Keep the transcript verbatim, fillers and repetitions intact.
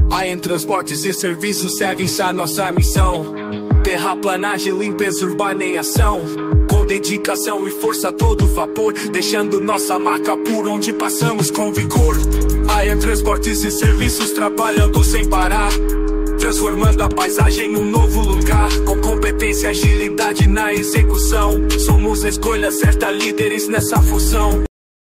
A em transportes e serviços serve-se a nossa missão. Terraplanagem, limpeza urbana em ação, com dedicação e força a todo vapor, deixando nossa marca por onde passamos com vigor. A em transportes e serviços trabalhando sem parar, transformando a paisagem em um novo lugar. Com competência e agilidade na execução, somos a escolha certa, líderes nessa função.